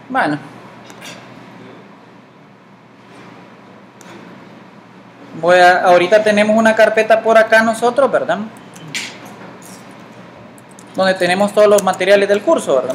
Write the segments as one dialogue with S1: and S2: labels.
S1: Bueno, ahorita tenemos una carpeta por acá nosotros, ¿verdad? Donde tenemos todos los materiales del curso, ¿verdad?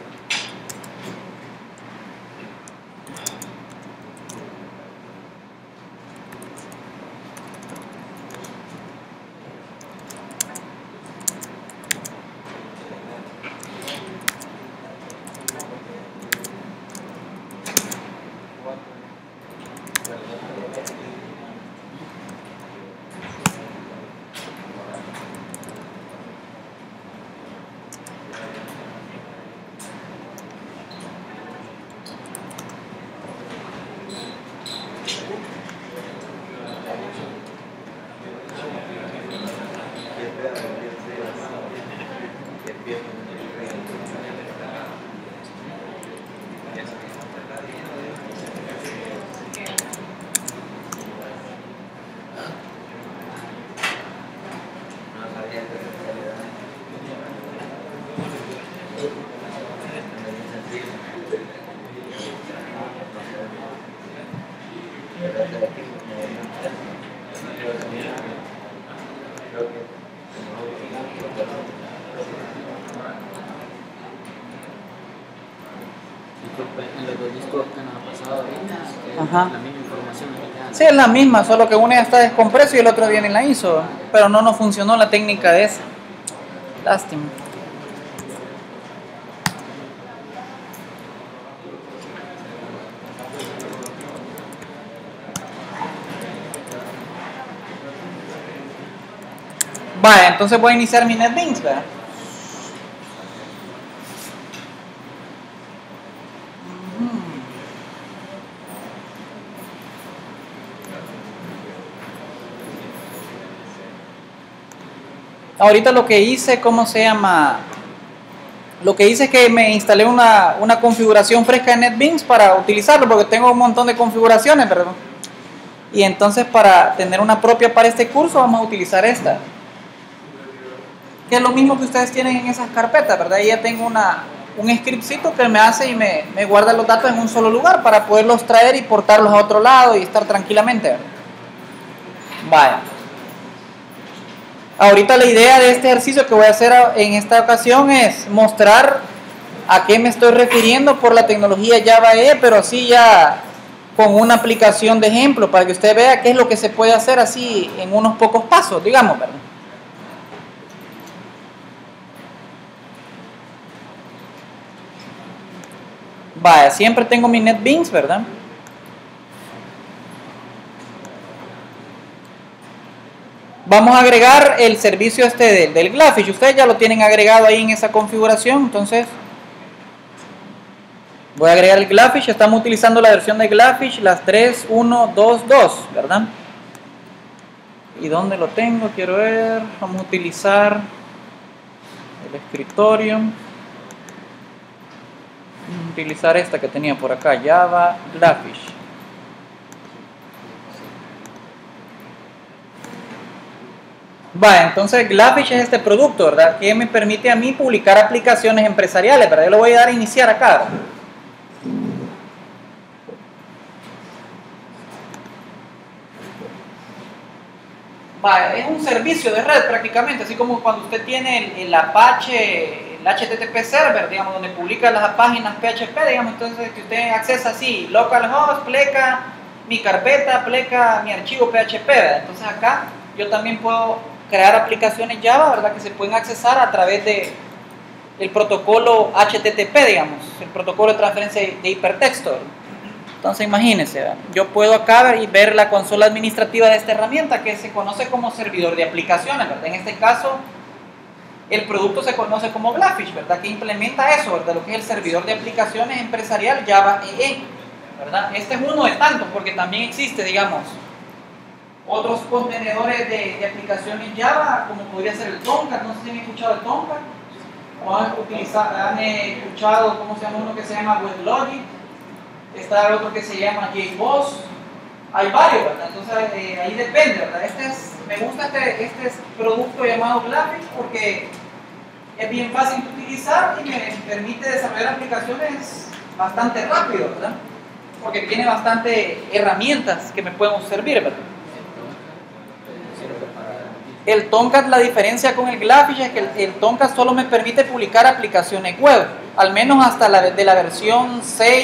S2: En los dos discos que nos ha pasado ahorita,
S1: Ajá.
S2: la misma información es
S1: Sí, es la misma, solo que uno ya está descompreso y el otro viene y la hizo. Pero no nos funcionó la técnica de esa. Lástima. Vale, entonces voy a iniciar mi NetBeans, ¿verdad? Ahorita lo que hice, ¿cómo se llama? Lo que hice es que me instalé una configuración fresca de NetBeans para utilizarlo, porque tengo un montón de configuraciones, ¿verdad? Y entonces para tener una propia para este curso vamos a utilizar esta. Que es lo mismo que ustedes tienen en esas carpetas, ¿verdad? Y ya tengo un scriptcito que me hace y me guarda los datos en un solo lugar para poderlos traer y portarlos a otro lado y estar tranquilamente, ¿verdad? Vaya. Ahorita la idea de este ejercicio que voy a hacer en esta ocasión es mostrar a qué me estoy refiriendo por la tecnología Java EE, pero así ya con una aplicación de ejemplo para que usted vea qué es lo que se puede hacer así en unos pocos pasos, digamos, ¿verdad? Vaya, siempre tengo mi NetBeans, ¿verdad? Vamos a agregar el servicio este del Glafish. Ustedes ya lo tienen agregado ahí en esa configuración, entonces voy a agregar el Glafish. Estamos utilizando la versión de Glafish, las 3.1.2.2, ¿verdad? ¿Y dónde lo tengo? Quiero ver. Vamos a utilizar el escritorio. Vamos a utilizar esta que tenía por acá, Java Glafish. Vale, entonces Glafish es este producto, ¿verdad? Que me permite a mí publicar aplicaciones empresariales, ¿verdad? Yo le voy a dar a iniciar acá, ¿verdad? Vale, es un servicio de red prácticamente, así como cuando usted tiene el Apache, el HTTP server, digamos, donde publica las páginas PHP, digamos, entonces que usted accesa así, localhost, pleca, mi carpeta, pleca, mi archivo PHP, ¿verdad? Entonces acá yo también puedo crear aplicaciones Java, ¿verdad? Que se pueden accesar a través del protocolo HTTP, digamos, el protocolo de transferencia de hipertexto, ¿verdad? Entonces imagínense, ¿verdad? Yo puedo acá ver la consola administrativa de esta herramienta que se conoce como servidor de aplicaciones, ¿verdad? En este caso, el producto se conoce como Glafish, ¿verdad? Que implementa eso, ¿verdad? Lo que es el servidor de aplicaciones empresarial Java EE, ¿verdad? Este es uno de tantos, porque también existe, digamos, otros contenedores de aplicaciones Java, como podría ser el Tomcat. No sé si han escuchado el Tomcat, o han escuchado, ¿cómo se llama uno que se llama WebLogic? Está el otro que se llama JBoss. Hay varios, ¿verdad? Entonces ahí depende, ¿verdad? Me gusta este producto llamado Glafish porque es bien fácil de utilizar y me permite desarrollar aplicaciones bastante rápido, ¿verdad? Porque tiene bastante herramientas que me pueden servir, ¿verdad? El Tomcat, la diferencia con el Gladfish es que el Tomcat solo me permite publicar aplicaciones web, al menos hasta de la versión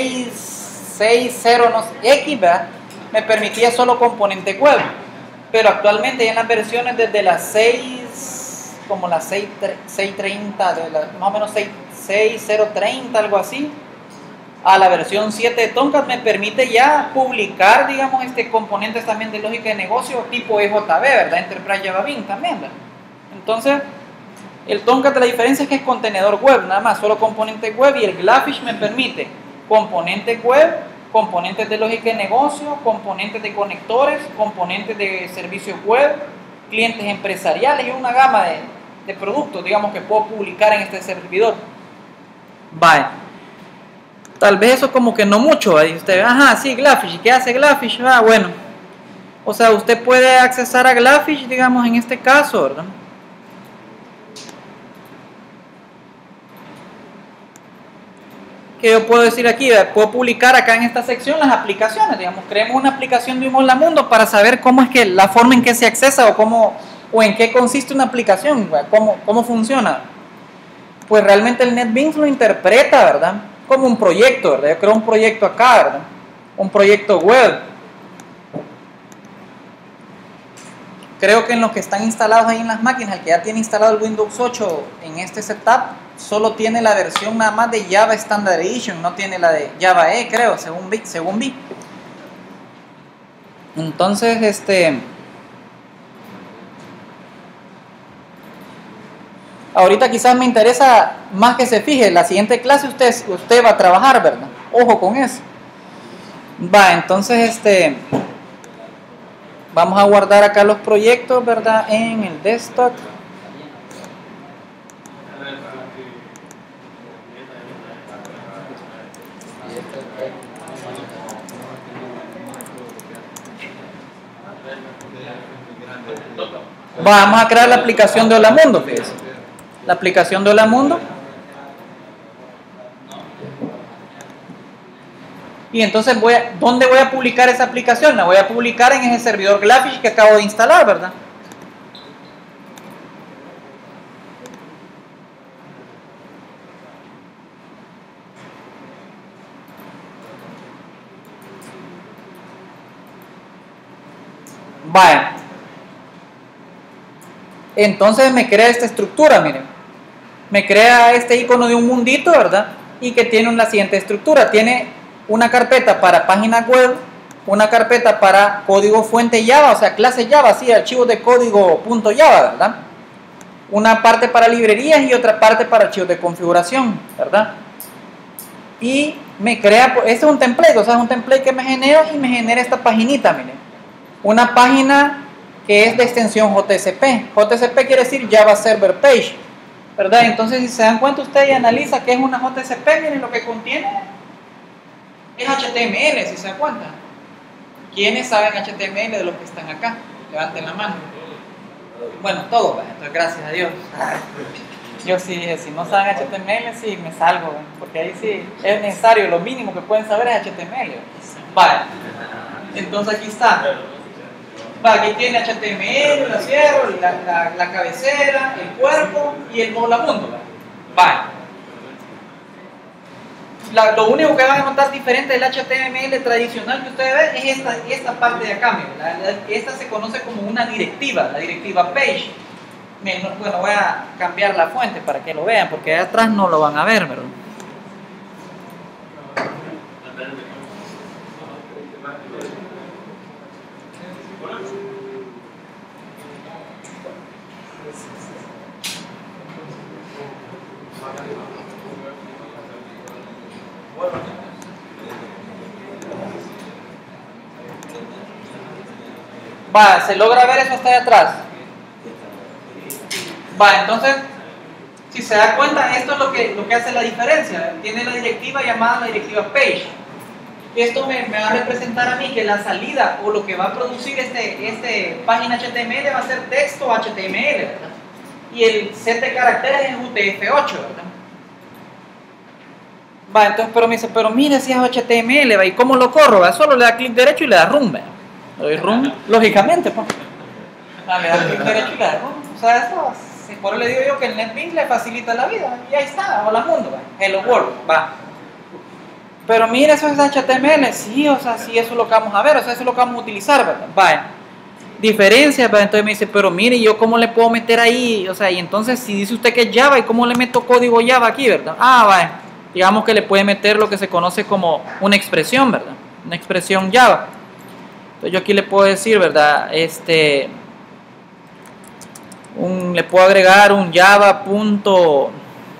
S1: 6.0 no sé, X, ¿verdad? Me permitía solo componente web, pero actualmente ya en las versiones desde las 6, como las 6.30, más o menos 6.030, algo así, a la versión 7 de Tomcat me permite ya publicar, digamos, componentes también de lógica de negocio tipo EJB, ¿verdad? Enterprise Java Bean también, ¿verdad? Entonces, el Tomcat, la diferencia es que es contenedor web, nada más, solo componente web, y el Gladfish me permite componentes web, componentes de lógica de negocio, componentes de conectores, componentes de servicios web, clientes empresariales y una gama de productos, digamos, que puedo publicar en este servidor. Bye. Tal vez eso como que no mucho, ahí usted, ajá, sí, Gladfish, ¿y qué hace Gladfish? Ah, bueno, o sea, usted puede accesar a Gladfish, digamos, en este caso, ¿verdad? ¿Qué yo puedo decir aquí? Puedo publicar acá en esta sección las aplicaciones, digamos, creemos una aplicación de un Hola Mundo para saber cómo es que la forma en que se accesa o en qué consiste una aplicación, cómo funciona. Pues realmente el NetBeans lo interpreta, ¿verdad? Como un proyecto, ¿verdad? Yo creo un proyecto acá, ¿verdad? Un proyecto web. Creo que en los que están instalados ahí en las máquinas, el que ya tiene instalado el Windows 8 en este setup, solo tiene la versión nada más de Java Standard Edition, no tiene la de Java E, creo, según vi. Entonces, ahorita quizás me interesa más que se fije, la siguiente clase usted va a trabajar, ¿verdad? Ojo con eso. Va, entonces vamos a guardar acá los proyectos, ¿verdad? En el desktop. Vamos a crear la aplicación de Hola Mundo, fíjense. La aplicación de Hola Mundo. Y entonces ¿dónde voy a publicar esa aplicación? La voy a publicar en ese servidor Gladfish que acabo de instalar, ¿verdad? Vale. Entonces me crea esta estructura, miren. Me crea este icono de un mundito, ¿verdad? Y que tiene la siguiente estructura. Tiene una carpeta para páginas web, una carpeta para código fuente Java, o sea, clase Java, sí, archivos de código .java, ¿verdad? Una parte para librerías y otra parte para archivos de configuración, ¿verdad? Y me crea, este es un template, o sea, es un template que me genera y me genera esta paginita, miren. Una página que es de extensión JSP. JSP quiere decir Java Server Page, ¿verdad? Entonces, si se dan cuenta ustedes y analiza qué es una JSP, miren lo que contiene. Es HTML, si se dan cuenta. ¿Quiénes saben HTML de los que están acá? Levanten la mano. Bueno, todos, entonces gracias a Dios. Yo sí, si no saben HTML, sí me salgo, porque ahí sí es necesario, lo mínimo que pueden saber es HTML. Vale, entonces aquí está. Vale, aquí tiene HTML, la cierro, la cabecera, el cuerpo y el Hola Mundo. Vale. Lo único que van a notar diferente del HTML tradicional que ustedes ven es esta parte de acá. Esta se conoce como una directiva, la directiva page. Bueno, voy a cambiar la fuente para que lo vean, porque allá atrás no lo van a ver, ¿verdad? Va, ¿se logra ver eso hasta allá atrás? Va, entonces, si se da cuenta, esto es lo que hace la diferencia. Tiene la directiva llamada la directiva page. Esto me va a representar a mí que la salida o lo que va a producir este página HTML va a ser texto HTML, ¿verdad? Y el set de caracteres es UTF-8, ¿verdad? Va, entonces, pero me dice, pero mire si es HTML, va, ¿y cómo lo corro? Va, solo le da clic derecho y le da run, va. Le doy run, lógicamente, pues. Le da clic derecho y le da run. O sea, eso, por eso le digo yo que el NetBeans le facilita la vida. Y ahí está, hola mundo, va. Hello world, va. Pero mire, eso es HTML, sí, o sea, sí, eso es lo que vamos a ver, o sea, eso es lo que vamos a utilizar, ¿verdad? Va. Diferencias, ¿verdad? Entonces me dice, pero mire, ¿yo cómo le puedo meter ahí? O sea, y entonces si dice usted que es Java, ¿y cómo le meto código Java aquí, verdad? Ah, va. Digamos que le puede meter lo que se conoce como una expresión, ¿verdad? Una expresión Java. Entonces yo aquí le puedo decir, ¿verdad? Le puedo agregar un Java punto.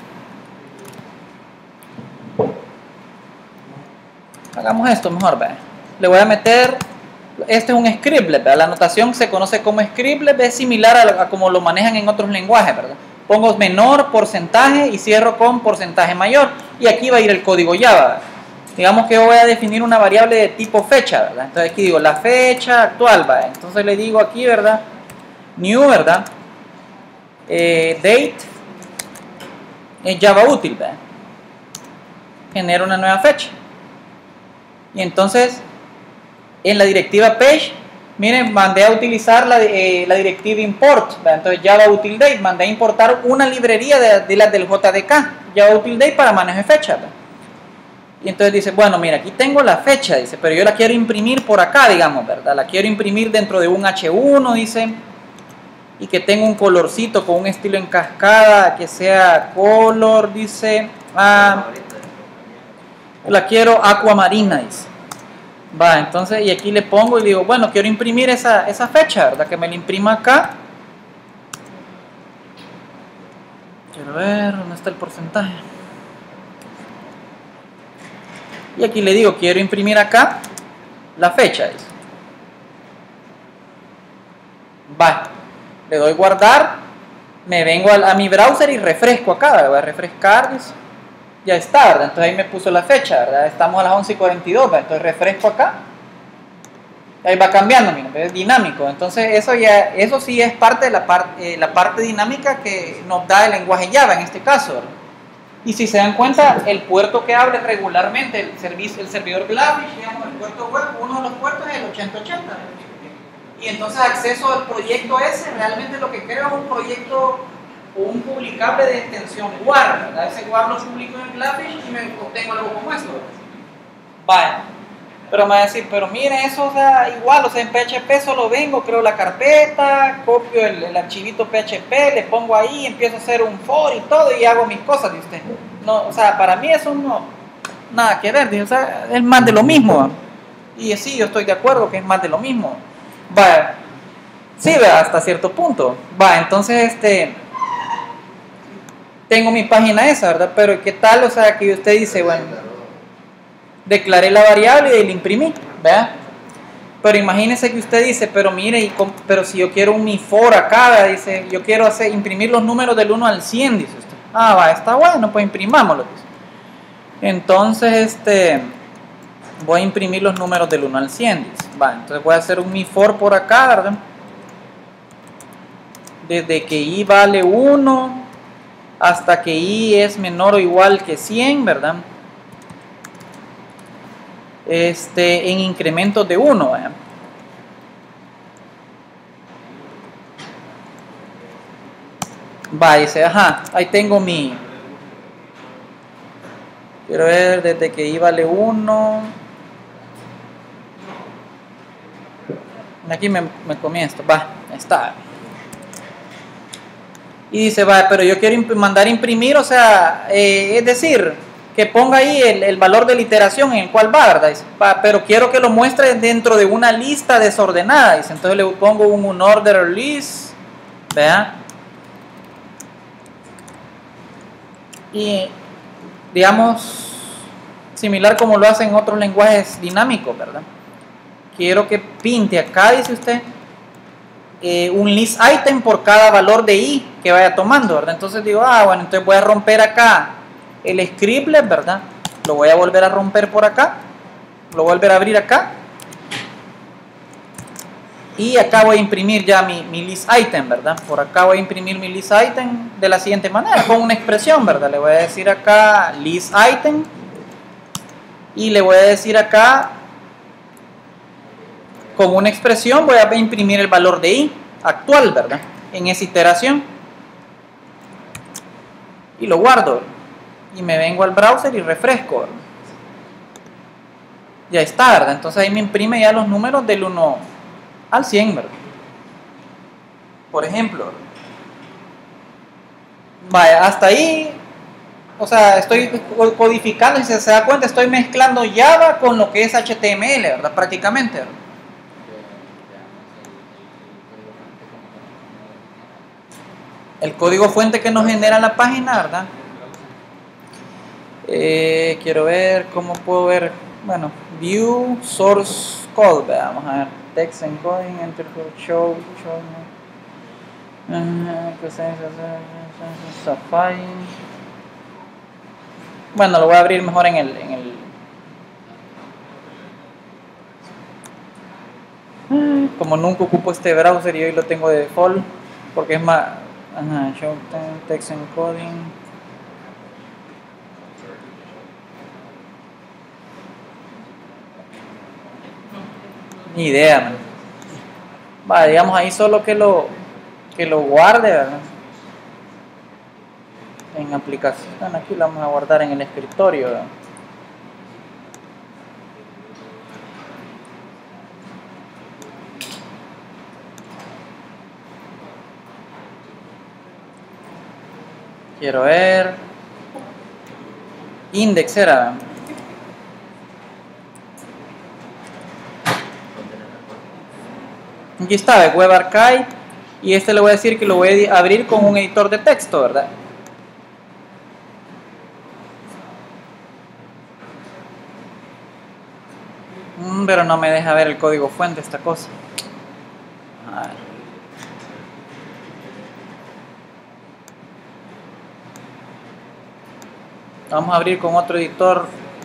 S1: Hagamos esto mejor, ¿verdad? Le voy a meter, este es un scriptlet, ¿verdad? La notación se conoce como scriptlet, es similar a como lo manejan en otros lenguajes, ¿verdad? Pongo menor, porcentaje y cierro con porcentaje mayor. Y aquí va a ir el código Java, ¿verdad? Digamos que yo voy a definir una variable de tipo fecha, ¿verdad? Entonces aquí digo la fecha actual, ¿verdad? Entonces le digo aquí, ¿verdad? New, ¿verdad? Date es Java útil, ¿verdad? Genera una nueva fecha. Y entonces en la directiva page, miren, mandé a utilizar la directiva import, ¿verdad? Entonces Java util date, mandé a importar una librería de las del JDK, Java util date para manejo de fecha, ¿verdad? Y entonces dice, bueno, mira, aquí tengo la fecha, dice, pero yo la quiero imprimir por acá, digamos, ¿verdad? La quiero imprimir dentro de un H1, dice, y que tenga un colorcito con un estilo en cascada, que sea color, dice, la quiero aquamarina, dice. Va, entonces, y aquí le pongo y digo, bueno, quiero imprimir esa fecha, ¿verdad? Que me la imprima acá. Quiero ver, ¿dónde está el porcentaje? Y aquí le digo, quiero imprimir acá la fecha, dice. Va, le doy guardar, me vengo a mi browser y refresco acá, ¿verdad? Voy a refrescar, dice. Ya está, ¿verdad? Entonces ahí me puso la fecha, ¿verdad? Estamos a las 11:42, ¿verdad? Entonces refresco acá. Ahí va cambiando, miren, es dinámico. Entonces eso sí es parte de la parte dinámica que nos da el lenguaje Java en este caso, ¿verdad? Y si se dan cuenta, el puerto que abre regularmente el servidor GlaFish, digamos, el puerto web, uno de los puertos es el 8080. Y entonces acceso al proyecto ese, realmente lo que creo es un proyecto o un publicable de extensión WAR, ¿verdad? Ese WAR lo publico en GlaFish y me obtengo algo como esto, ¿verdad? Vale. Pero me va a decir, pero mire, eso, o sea, igual, o sea, en PHP solo vengo, creo la carpeta, copio el archivito PHP, le pongo ahí, empiezo a hacer un for y todo y hago mis cosas, ¿de usted? No, o sea, para mí eso no, nada que ver, o sea, es más de lo mismo, ¿no? Y sí, yo estoy de acuerdo que es más de lo mismo. Va, sí, ¿verdad? Hasta cierto punto. Va, entonces, tengo mi página esa, ¿verdad? Pero ¿qué tal? O sea, que usted dice, bueno, declaré la variable y la imprimí, ¿verdad? Pero imagínese que usted dice, pero mire, pero si yo quiero un mi for acá, ¿verdad? Dice, yo quiero imprimir los números del 1 al 100, dice usted. Ah, va, está bueno, pues imprimámoslo, dice. Entonces, voy a imprimir los números del 1 al 100, dice. Va, entonces voy a hacer un mi for por acá, ¿verdad? Desde que i vale 1 hasta que i es menor o igual que 100, ¿verdad? En incrementos de 1, ¿verdad? Va, dice, ajá, ahí tengo mi, quiero ver, desde que i vale 1, aquí me comí esto, va, está. Y dice, va, pero yo quiero mandar imprimir, o sea, es decir, que ponga ahí el valor de la iteración en el cual va, ¿verdad? Dice, va, pero quiero que lo muestre dentro de una lista desordenada, dice, entonces le pongo un unordered list, ¿verdad? Y, digamos, similar como lo hacen otros lenguajes dinámicos, ¿verdad? Quiero que pinte acá, dice usted, un list item por cada valor de i que vaya tomando, ¿verdad? Entonces digo, bueno, entonces voy a romper acá el scriptlet, ¿verdad? Lo voy a volver a romper por acá, lo voy a volver a abrir acá y acá voy a imprimir ya mi list item, ¿verdad? Por acá voy a imprimir mi list item de la siguiente manera, con una expresión, ¿verdad? Le voy a decir acá list item y le voy a decir acá, con una expresión voy a imprimir el valor de i actual, ¿verdad? En esa iteración. Y lo guardo. Y me vengo al browser y refresco, ¿verdad? Ya está, ¿verdad? Entonces ahí me imprime ya los números del 1 al 100, ¿verdad? Por ejemplo. Vaya, hasta ahí, o sea, estoy codificando, y si se da cuenta, estoy mezclando Java con lo que es HTML, ¿verdad? Prácticamente, ¿verdad? El código fuente que nos genera la página, ¿verdad? Quiero ver cómo puedo ver, bueno, view source code, ¿verdad? Vamos a ver, text encoding, enter show, Safari. Bueno, lo voy a abrir mejor en el como nunca ocupo este browser y hoy lo tengo de default porque es más, show text encoding. Ni idea, man. Va, digamos ahí solo que lo guarde, ¿verdad? En aplicación, aquí lo vamos a guardar en el escritorio, ¿verdad? Quiero ver index era. Aquí está, de Web Archive, y este le voy a decir que lo voy a abrir con un editor de texto, ¿verdad? Pero no me deja ver el código fuente esta cosa. A ver. Vamos a abrir con otro editor.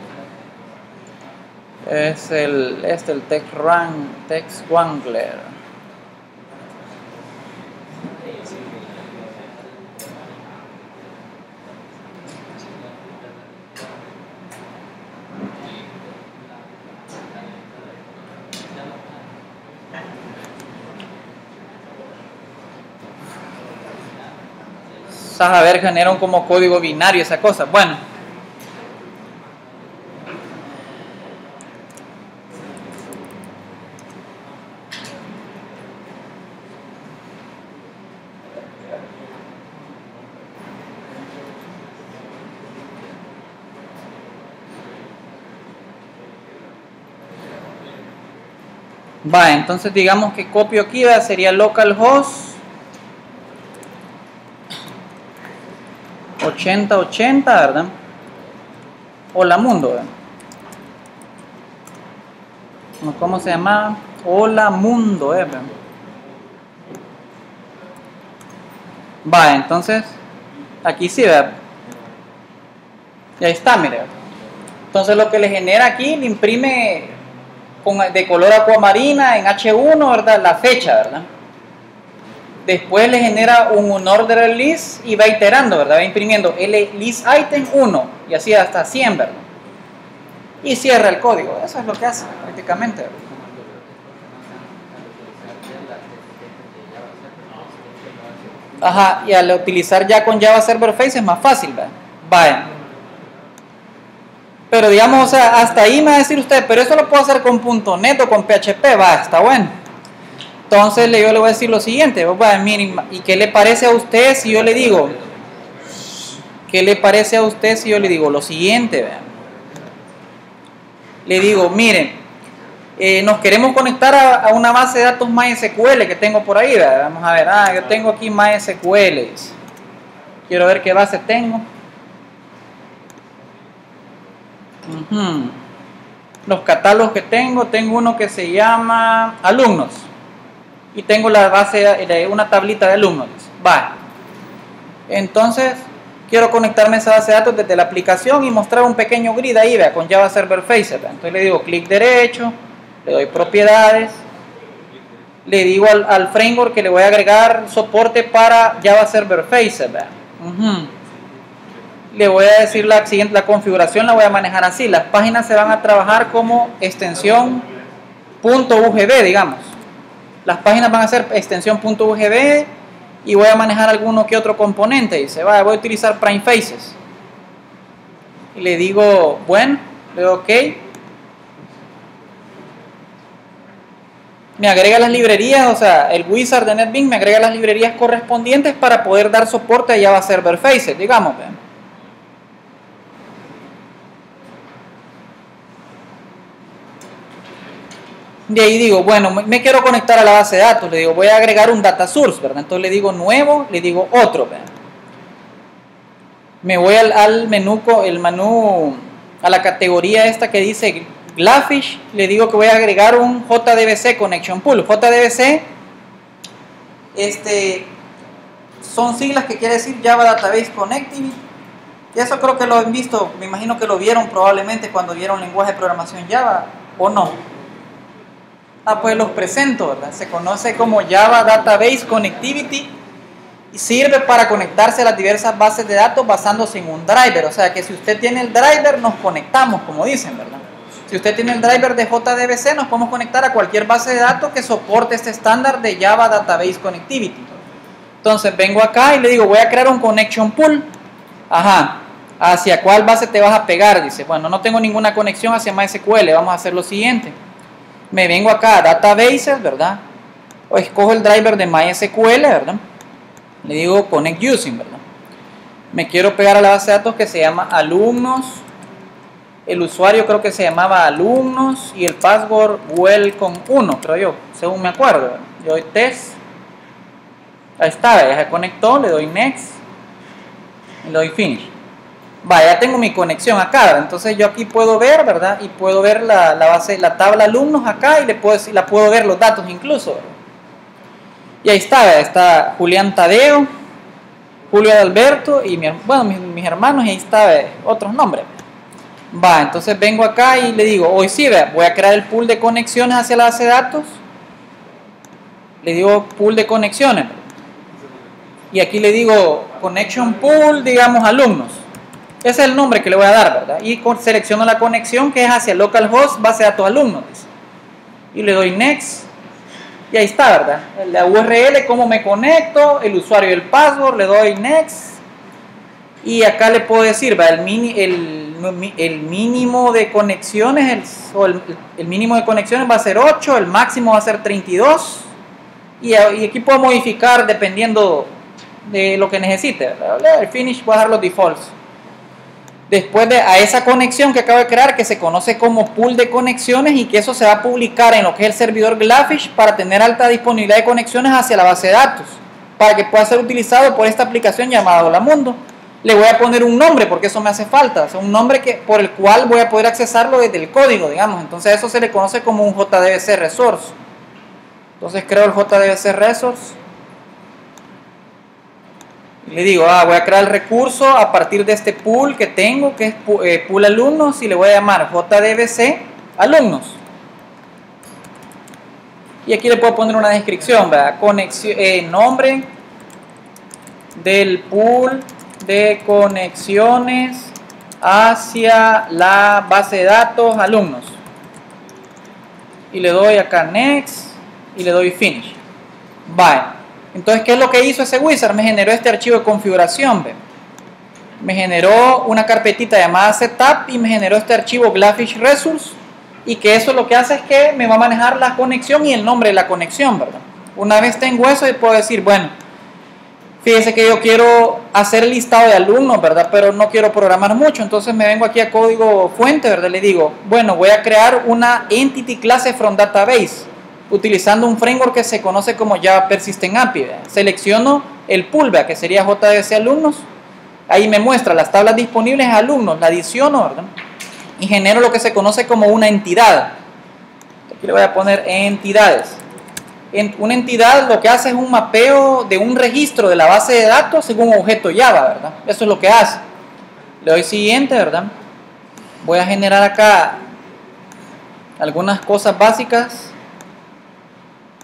S1: Es el Text Wrangler. A ver, generan como código binario esa cosa. Bueno, va, entonces digamos que copio aquí, sería localhost 8080, ¿verdad? Hola mundo, ¿verdad? ¿Cómo se llama? Hola mundo, ¿verdad? Va, entonces aquí sí, ¿verdad? Y ahí está, mire. Entonces lo que le genera aquí, le imprime de color acuamarina en H1, ¿verdad? La fecha, ¿verdad? Después le genera un unordered list y va iterando, ¿verdad? Va imprimiendo el list item 1 y así hasta 100, ¿verdad? Y cierra el código. Eso es lo que hace prácticamente, ¿verdad? Ajá, y al utilizar ya con Java Server Face es más fácil, ¿verdad? Vaya. Pero digamos, o sea, hasta ahí me va a decir usted, pero eso lo puedo hacer con .NET o con PHP, va, está bueno. Entonces yo le voy a decir lo siguiente, miren, ¿y qué le parece a usted si yo le digo? ¿Qué le parece a usted si yo le digo lo siguiente? Vean. Le digo, miren, nos queremos conectar a una base de datos MySQL que tengo por ahí, ¿verdad? Vamos a ver, yo tengo aquí MySQL. Quiero ver qué base tengo. Los catálogos que tengo uno que se llama alumnos. Y tengo la base de una tablita de alumnos. Va. Entonces, quiero conectarme a esa base de datos desde la aplicación y mostrar un pequeño grid ahí, vea, con Java Server Faces. Entonces le digo clic derecho, le doy propiedades, le digo al framework que le voy a agregar soporte para Java Server Faces, vea. le voy a decir la siguiente, la configuración la voy a manejar así. Las páginas se van a trabajar como extensión .ugb, digamos. Las páginas van a ser extensión .ugb y voy a manejar alguno que otro componente. Dice, voy a utilizar prime faces. Y le digo, bueno, le doy OK. Me agrega las librerías, o sea, el wizard de NetBeans me agrega las librerías correspondientes para poder dar soporte a Java Server Faces, digamos. De ahí digo, bueno, me quiero conectar a la base de datos, le digo, voy a agregar un data source, ¿verdad? Entonces le digo nuevo, le digo otro, ¿verdad? Me voy al menú, a la categoría esta que dice GlaFish, le digo que voy a agregar un JDBC Connection Pool. JDBC, son siglas que quiere decir Java Database Connectivity. Y eso creo que lo han visto, me imagino que lo vieron probablemente cuando vieron lenguaje de programación Java, ¿o no? Pues los presento, ¿verdad? Se conoce como Java Database Connectivity y sirve para conectarse a las diversas bases de datos basándose en un driver. O sea que si usted tiene el driver, nos conectamos, como dicen, ¿verdad? Si usted tiene el driver de JDBC, nos podemos conectar a cualquier base de datos que soporte este estándar de Java Database Connectivity. Entonces vengo acá y le digo, voy a crear un connection pool. Ajá, ¿hacia cuál base te vas a pegar? Dice, bueno, no tengo ninguna conexión hacia MySQL, vamos a hacer lo siguiente. Me vengo acá a Databases, ¿verdad? O escojo el driver de MySQL, ¿verdad? Le digo Connect Using, ¿verdad? Me quiero pegar a la base de datos que se llama alumnos. El usuario creo que se llamaba alumnos y el password welcome 1, creo yo, según me acuerdo, ¿verdad? Le doy test. Ahí está, ya se conectó, le doy next y le doy finish. Ya tengo mi conexión acá, ¿verdad? Entonces yo aquí puedo ver, ¿verdad? Y puedo ver la base, la tabla alumnos acá y la puedo ver los datos incluso, ¿verdad? Y ahí está, ¿verdad? Está Julián Tadeo, Julio Adalberto y mis hermanos, y ahí está, ¿verdad? Otros nombres. Entonces vengo acá y le digo, hoy sí, ¿verdad? Voy a crear el pool de conexiones hacia la base de datos. Le digo pool de conexiones, ¿verdad? Y aquí le digo connection pool, digamos alumnos. Ese es el nombre que le voy a dar, ¿verdad? Y selecciono la conexión que es hacia localhost base de datos alumnos. Y le doy next. Y ahí está, ¿verdad? La URL, cómo me conecto, el usuario y el password, le doy next. Y acá le puedo decir, ¿verdad? El mínimo de conexiones, el mínimo de conexiones va a ser 8, el máximo va a ser 32. Y aquí puedo modificar dependiendo de lo que necesite, ¿verdad? El finish voy a dejar los defaults. Después a esa conexión que acabo de crear, que se conoce como pool de conexiones, y que eso se va a publicar en lo que es el servidor GlaFish para tener alta disponibilidad de conexiones hacia la base de datos, para que pueda ser utilizado por esta aplicación llamada Holamundo. Le voy a poner un nombre porque eso me hace falta, o sea, un nombre por el cual voy a poder accesarlo desde el código, digamos. Entonces eso se le conoce como un JDBC Resource. Entonces creo el JDBC Resource. Le digo, voy a crear el recurso a partir de este pool que tengo, que es pool alumnos, y le voy a llamar JDBC alumnos. Y aquí le puedo poner una descripción, ¿verdad? Nombre del pool de conexiones hacia la base de datos alumnos. Y le doy acá next y le doy finish. Entonces, ¿qué es lo que hizo ese wizard? Me generó este archivo de configuración, ¿ve? Me generó una carpetita llamada setup y me generó este archivo GlaFish Resource, y que eso lo que hace es que me va a manejar la conexión y el nombre de la conexión, ¿verdad? Una vez tengo eso, puedo decir, bueno, fíjese que yo quiero hacer el listado de alumnos, ¿verdad? Pero no quiero programar mucho, entonces me vengo aquí a código fuente, ¿verdad? Le digo, bueno, voy a crear una entity class from database utilizando un framework que se conoce como Java Persistent API, ¿verdad? Selecciono el pool, ¿verdad? Que sería JDBC alumnos. Ahí me muestra las tablas disponibles de alumnos, la adiciono, ¿verdad? Y genero lo que se conoce como una entidad. Aquí le voy a poner entidades. Una entidad lo que hace es un mapeo de un registro de la base de datos según un objeto Java, ¿verdad? Eso es lo que hace. Le doy siguiente, ¿verdad? Voy a generar acá algunas cosas básicas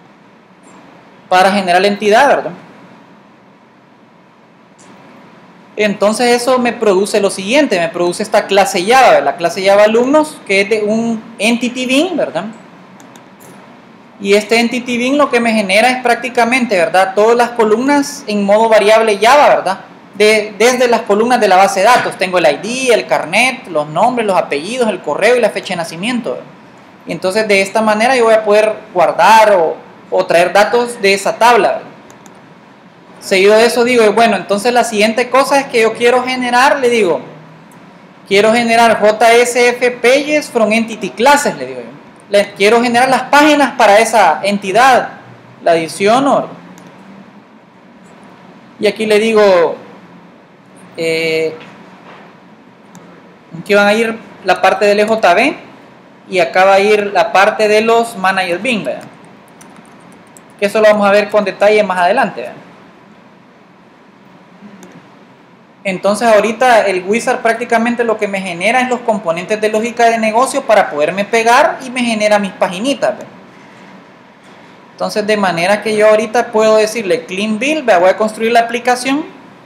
S1: para generar la entidad, ¿verdad? Entonces eso me produce lo siguiente, me produce esta clase Java, la clase Java alumnos, que es de un entity bean, ¿verdad? Y este entity bean lo que me genera es prácticamente, ¿verdad?, todas las columnas en modo variable Java, ¿verdad? Desde las columnas de la base de datos, tengo el ID, el carnet, los nombres, los apellidos, el correo y la fecha de nacimiento, ¿verdad? Y entonces de esta manera yo voy a poder guardar o traer datos de esa tabla, ¿verdad? Seguido de eso digo, bueno, entonces la siguiente cosa es que yo quiero generar, le digo, quiero generar JSF Pages from Entity Classes, le digo yo. Quiero generar las páginas para esa entidad, la adiciono. Y aquí le digo que van a ir la parte del EJB y acá va a ir la parte de los Manager Bean, ¿verdad? Que eso lo vamos a ver con detalle más adelante, ¿verdad? Entonces ahorita el wizard prácticamente lo que me genera es los componentes de lógica de negocio para poderme pegar y me genera mis paginitas, ¿ve? Entonces de manera que yo ahorita puedo decirle clean build, ¿ve? Voy a construir la aplicación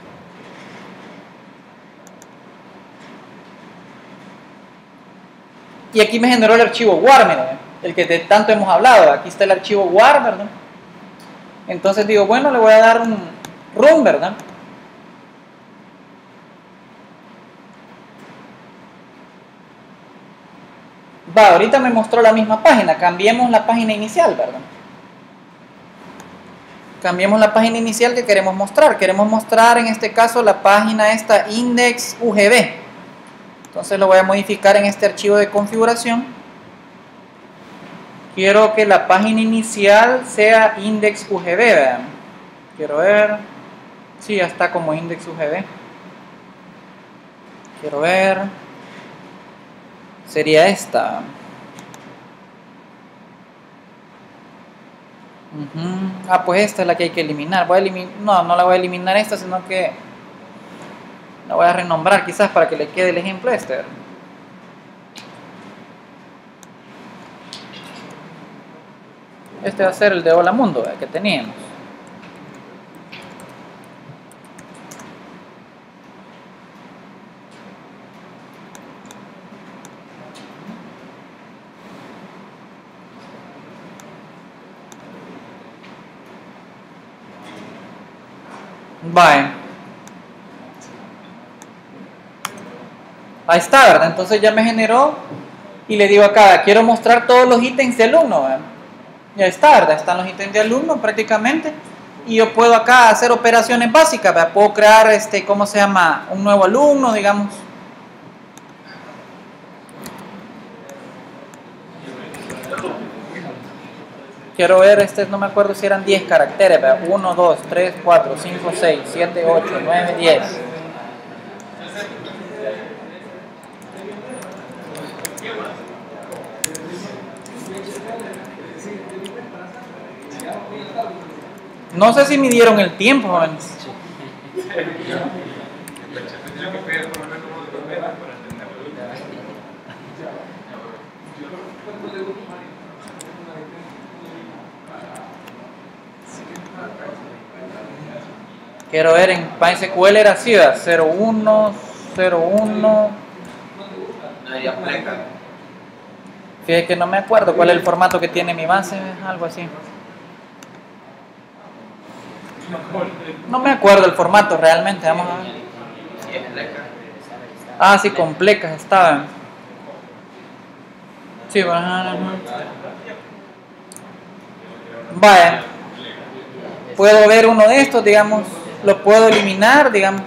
S1: y aquí me generó el archivo WAR, ¿verdad? El que de tanto hemos hablado. Aquí está el archivo WAR, ¿verdad? Entonces digo, bueno, le voy a dar un run, ¿verdad? Va, ahorita me mostró la misma página, cambiemos la página inicial, ¿verdad? Cambiemos la página inicial que queremos mostrar en este caso la página esta index UGB. Entonces lo voy a modificar en este archivo de configuración. Quiero que la página inicial sea index UGB, ¿verdad? Quiero ver, sí, ya está como index UGB. Quiero ver, sería esta. Ah, pues esta es la que hay que eliminar. No la voy a eliminar esta, sino que la voy a renombrar quizás para que le quede el ejemplo este. Este va a ser el de Hola Mundo, ¿verdad?, que teníamos. Vale. Ahí está, ¿verdad? Entonces ya me generó y le digo acá, quiero mostrar todos los ítems de alumno, ¿verdad? Ya está, ¿verdad? Están los ítems de alumno prácticamente y yo puedo acá hacer operaciones básicas, ¿verdad? Puedo crear, ¿cómo se llama? Un nuevo alumno, digamos. Quiero ver, no me acuerdo si eran 10 caracteres, ¿verdad? 1, 2, 3, 4, 5, 6, 7, 8, 9, 10. No sé si midieron el tiempo, jóvenes. Quiero ver, en MySQL era así, 01, 01. Fíjate que no me acuerdo cuál es el formato que tiene mi base, algo así. No me acuerdo el formato realmente, vamos a ver. Ah, sí, complejas estaban. Sí, vaya. Puedo ver uno de estos, digamos, lo puedo eliminar, digamos.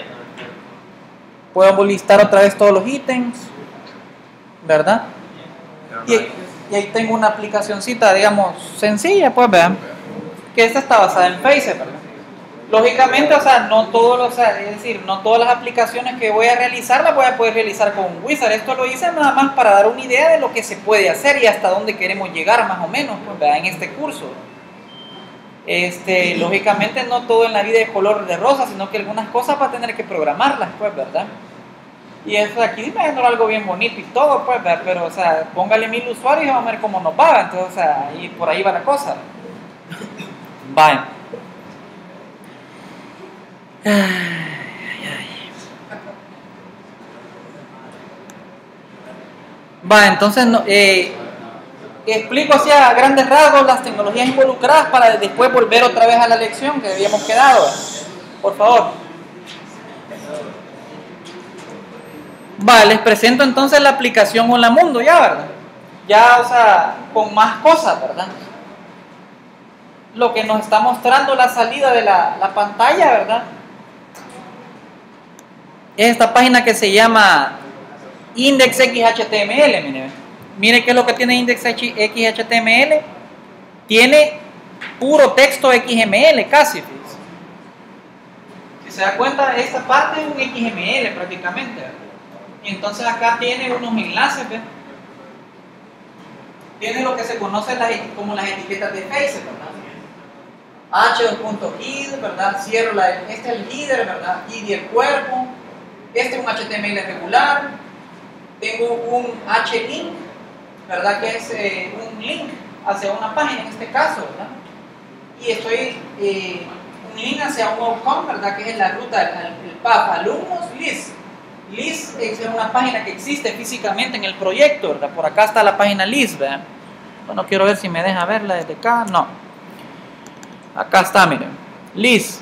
S1: Puedo listar otra vez todos los ítems, ¿verdad? Y ahí tengo una aplicacioncita, digamos, sencilla, pues vean, que esta está basada en Face, ¿verdad? Lógicamente, o sea, no todas las aplicaciones que voy a realizar las voy a poder realizar con Wizard. Esto lo hice nada más para dar una idea de lo que se puede hacer y hasta dónde queremos llegar más o menos, pues, ¿verdad?, en este curso. Lógicamente no todo en la vida es color de rosa, sino que algunas cosas va a tener que programarlas, pues, ¿verdad? Y eso aquí me generó algo bien bonito y todo, pues, ¿verdad? Pero, o sea, póngale 1000 usuarios y vamos a ver cómo nos va. Entonces, o sea, y por ahí va la cosa. Bye. Ay. Va, entonces explico así a grandes rasgos las tecnologías involucradas para después volver otra vez a la lección que habíamos quedado. Por favor. Va, les presento entonces la aplicación Hola Mundo ya, ¿verdad? Ya, o sea, con más cosas, ¿verdad? Lo que nos está mostrando la salida de la pantalla, ¿verdad? Es esta página que se llama IndexXHTML, mire qué es lo que tiene IndexXHTML. Tiene puro texto XML casi. Si se da cuenta, esta parte es un XML prácticamente, ¿verdad? Y entonces acá tiene unos enlaces, ¿ves? Tiene lo que se conoce como las etiquetas de Facebook, ¿verdad? h2.id, ¿verdad? Cierro este es el header, ¿verdad? id el cuerpo. Este es un HTML regular. Tengo un hlink, ¿verdad? Que es un link hacia una página en este caso, ¿verdad? Y estoy un link hacia un outcome, ¿verdad? Que es la ruta, el path alumnos list. List es una página que existe físicamente en el proyecto, ¿verdad? Por acá está la página list, ¿verdad? Bueno, quiero ver si me deja verla desde acá. No. Acá está, miren. List.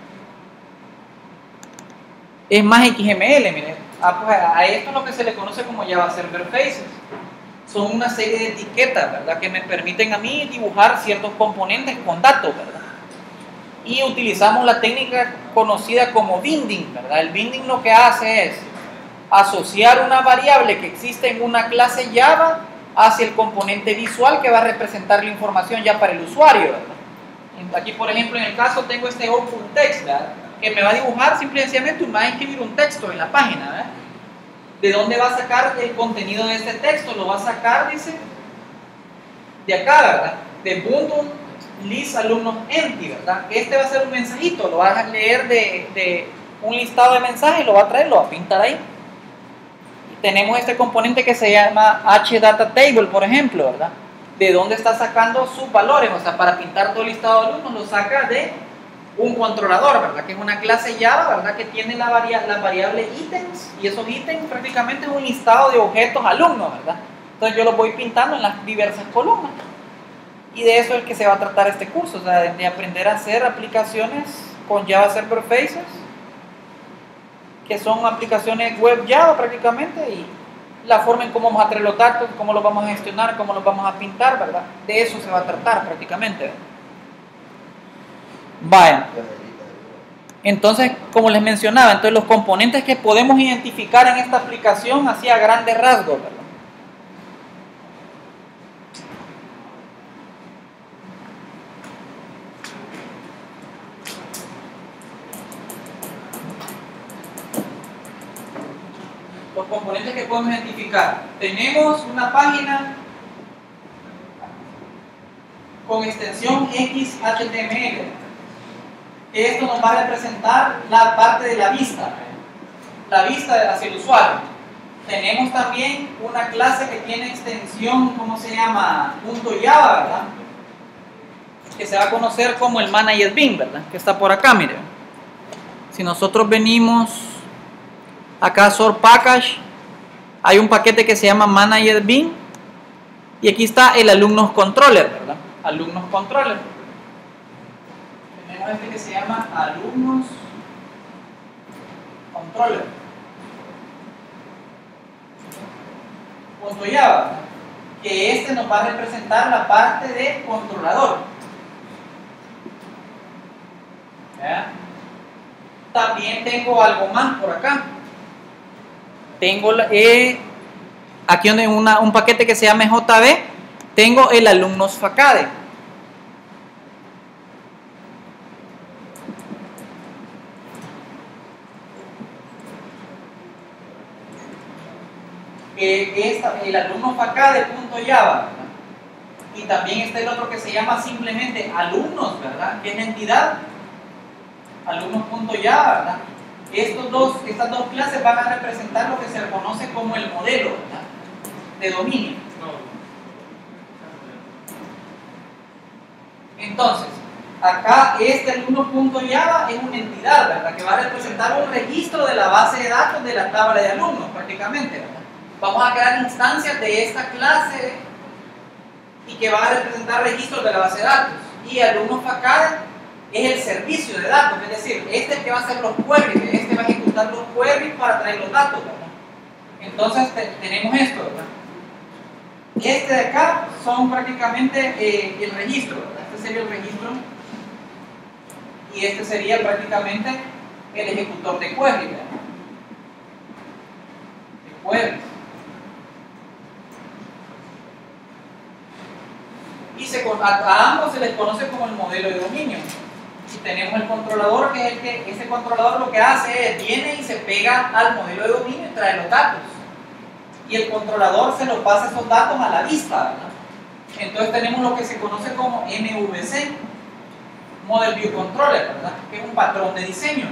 S1: Es más XML, miren. Pues a esto es lo que se le conoce como Java Server Faces. Son una serie de etiquetas, ¿verdad? Que me permiten a mí dibujar ciertos componentes con datos, ¿verdad? Y utilizamos la técnica conocida como binding, ¿verdad? El binding lo que hace es asociar una variable que existe en una clase Java hacia el componente visual que va a representar la información ya para el usuario, ¿verdad? Aquí, por ejemplo, en el caso tengo este output.text, ¿verdad? Que me va a dibujar simplemente, va a escribir un texto en la página, ¿verdad? ¿De dónde va a sacar el contenido de este texto? Lo va a sacar, dice, de acá, ¿verdad? De Ubuntu list alumnos empty, ¿verdad? Este va a ser un mensajito, lo va a leer de un listado de mensajes y lo va a traer, lo va a pintar ahí. Y tenemos este componente que se llama HDataTable, por ejemplo, ¿verdad? ¿De dónde está sacando sus valores? O sea, para pintar todo el listado de alumnos lo saca de un controlador, ¿verdad? Que es una clase Java, ¿verdad? Que tiene la variable ítems, y esos ítems prácticamente es un listado de objetos alumnos, ¿verdad? Entonces yo los voy pintando en las diversas columnas. Y de eso es que se va a tratar este curso, o sea, de aprender a hacer aplicaciones con Java Server Faces, que son aplicaciones web Java prácticamente, y la forma en cómo vamos a traer los datos, cómo los vamos a gestionar, cómo los vamos a pintar, ¿verdad? De eso se va a tratar prácticamente, ¿verdad? Vaya. Entonces, como les mencionaba, entonces los componentes que podemos identificar en esta aplicación así a grandes rasgos, ¿verdad? Los componentes que podemos identificar. Tenemos una página con extensión XHTML. Esto nos va a representar la parte de la vista hacia el usuario. Tenemos también una clase que tiene extensión, ¿cómo se llama? .java, ¿verdad? Que se va a conocer como el manager bin, ¿verdad? Que está por acá, miren. Si nosotros venimos acá a Source Package, hay un paquete que se llama manager bin, y aquí está el alumnos controller, ¿verdad? Alumnos controller. Tenemos este que se llama alumnos controller. .java, que este nos va a representar la parte de controlador. ¿Ya? También tengo algo más por acá. Tengo aquí un paquete que se llama JB. Tengo el alumnos facade. El alumno facade.java, y también está el otro que se llama simplemente alumnos, ¿verdad? Que es la entidad alumnos.java, ¿verdad? Estas dos clases van a representar lo que se conoce como el modelo, ¿verdad? De dominio. Entonces, acá este alumnos.java es una entidad, ¿verdad? Que va a representar un registro de la base de datos de la tabla de alumnos prácticamente, ¿verdad? vamos a crear instancias de esta clase y que van a representar registros de la base de datos. Y alumno facade es el servicio de datos, es decir, este es el que va a hacer los queries, este va a ejecutar los queries para traer los datos, ¿verdad? Entonces tenemos esto, ¿verdad? Este de acá son prácticamente el registro, ¿verdad? Este sería el registro y este sería prácticamente el ejecutor de queries, ¿verdad? De queries. Y a ambos se les conoce como el modelo de dominio. Y tenemos el controlador, que es el que, ese controlador lo que hace es, viene y se pega al modelo de dominio y trae los datos. Y el controlador se los pasa esos datos a la vista, ¿verdad? Entonces tenemos lo que se conoce como MVC, Model View Controller, ¿verdad? Que es un patrón de diseño.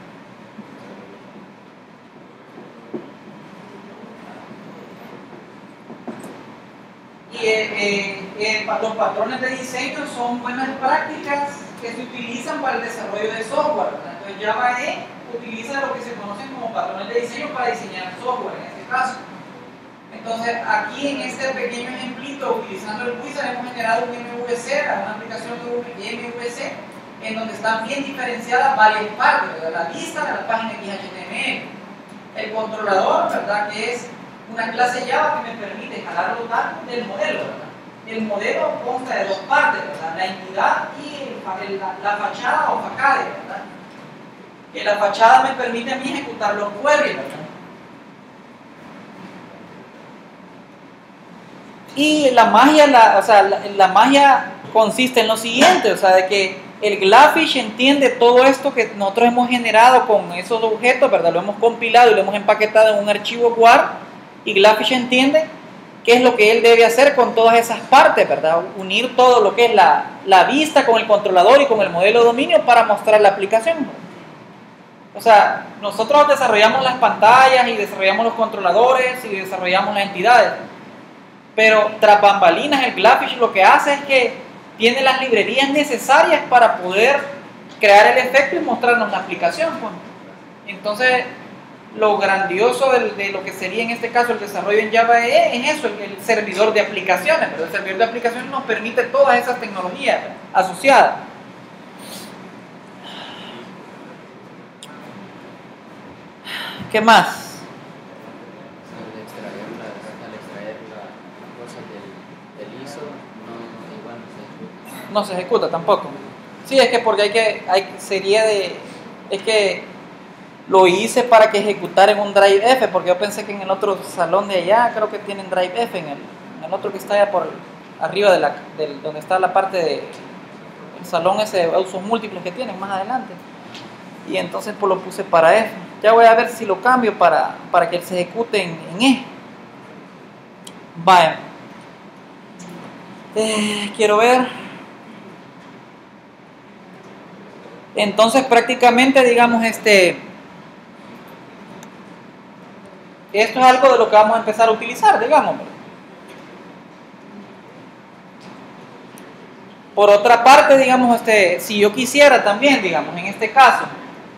S1: Y los patrones de diseño son buenas prácticas que se utilizan para el desarrollo de software, ¿verdad? Entonces Java EE utiliza lo que se conocen como patrones de diseño para diseñar software en este caso. Entonces aquí en este pequeño ejemplito, utilizando el Wizard, hemos generado un MVC, una aplicación de MVC, en donde están bien diferenciadas varias partes, ¿verdad? La vista de la página XHTML, el controlador, ¿verdad? Que es una clase Java que me permite jalar los datos del modelo, ¿verdad? El modelo consta de dos partes, ¿verdad? La entidad y la fachada o facade, ¿verdad? Que la fachada me permite a mí ejecutar los queries, ¿verdad? Y la magia, la magia consiste en lo siguiente, o sea, de que el GlaFish entiende todo esto que nosotros hemos generado con esos objetos, ¿verdad? Lo hemos compilado y lo hemos empaquetado en un archivo WAR, y GlaFish entiende qué es lo que él debe hacer con todas esas partes, ¿verdad? Unir todo lo que es la vista con el controlador y con el modelo de dominio para mostrar la aplicación. O sea, nosotros desarrollamos las pantallas y desarrollamos los controladores y desarrollamos las entidades, pero tras bambalinas el GlaFish lo que hace es que tiene las librerías necesarias para poder crear el efecto y mostrarnos la aplicación, pues. Entonces, lo grandioso de lo que sería en este caso el desarrollo en Java EE es eso, el servidor de aplicaciones, pero el servidor de aplicaciones nos permite todas esas tecnologías asociadas. ¿Qué más?
S2: Al extraer las cosas del ISO, igual
S1: no se ejecuta tampoco. Sí, es que porque es que lo hice para que ejecutara en un Drive F, porque yo pensé que en el otro salón de allá, creo que tienen Drive F, en el otro que está allá por arriba donde está la parte del salón ese de usos múltiples que tienen más adelante. Y entonces pues lo puse para F. Ya voy a ver si lo cambio para que se ejecute en E. Vaya. Quiero ver. Entonces prácticamente, digamos, esto es algo de lo que vamos a empezar a utilizar, digamos. Por otra parte, digamos, si yo quisiera también, digamos, en este caso,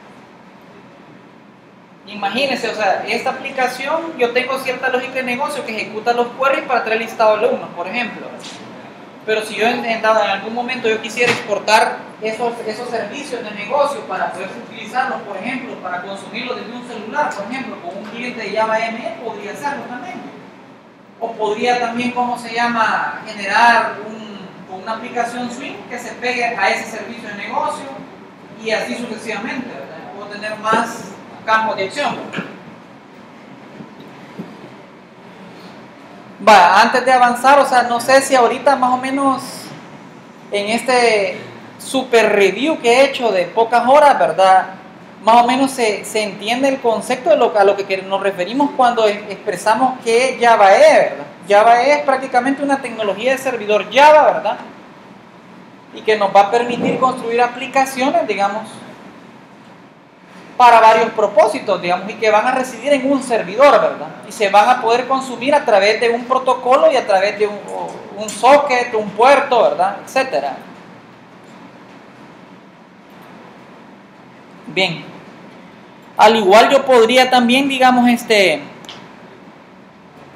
S1: imagínense, o sea, esta aplicación, yo tengo cierta lógica de negocio que ejecuta los queries para traer el listado de alumnos, por ejemplo. Pero si yo en algún momento yo quisiera exportar esos servicios de negocio para poder utilizarlos, por ejemplo, para consumirlos desde un celular, por ejemplo, con un cliente de Java ME, podría hacerlo también. O podría también, generar una aplicación Swing que se pegue a ese servicio de negocio y así sucesivamente, ¿verdad? Puedo tener más campos de acción. Va, antes de avanzar, o sea, no sé si ahorita más o menos en este super review que he hecho de pocas horas, ¿verdad? Más o menos se entiende el concepto de a lo que nos referimos cuando expresamos que es Java EE, ¿verdad? Java EE es prácticamente una tecnología de servidor Java, ¿verdad? Y que nos va a permitir construir aplicaciones, digamos, para varios propósitos, digamos, y que van a residir en un servidor, ¿verdad? Y se van a poder consumir a través de un protocolo y a través de un socket, un puerto, ¿verdad? Etcétera. Bien. Al igual yo podría también, digamos,